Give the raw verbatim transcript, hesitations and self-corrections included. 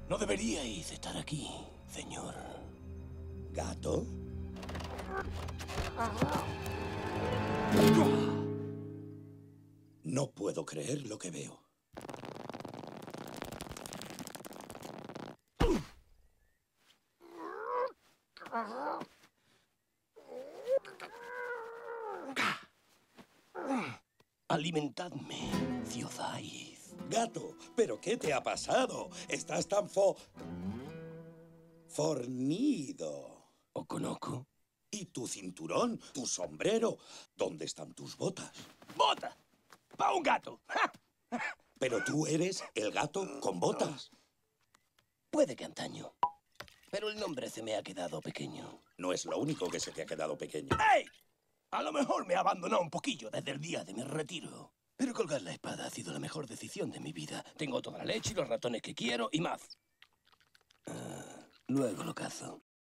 No deberíais estar aquí, señor. ¿Gato? No puedo creer lo que veo. Alimentadme, si os dais. Gato, ¿pero qué te ha pasado? Estás tan fo... fornido. ¿Okonoko? ¿Y tu cinturón? ¿Tu sombrero? ¿Dónde están tus botas? ¡Bota! ¡Pa' un gato! ¡Ja! Pero tú eres el gato con botas. Puede que antaño. Pero el nombre se me ha quedado pequeño. No es lo único que se te ha quedado pequeño. ¡Ey! A lo mejor me ha abandonado un poquillo desde el día de mi retiro. Pero colgar la espada ha sido la mejor decisión de mi vida. Tengo toda la leche y los ratones que quiero y más. Ah, luego lo cazo.